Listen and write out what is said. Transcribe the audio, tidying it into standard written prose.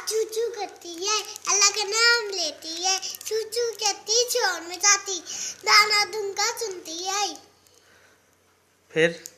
चूचू करती है, अल्लाह का नाम लेती है, चूचू कहती छोड़ में जाती, दाना दूंगा सुनती है। फिर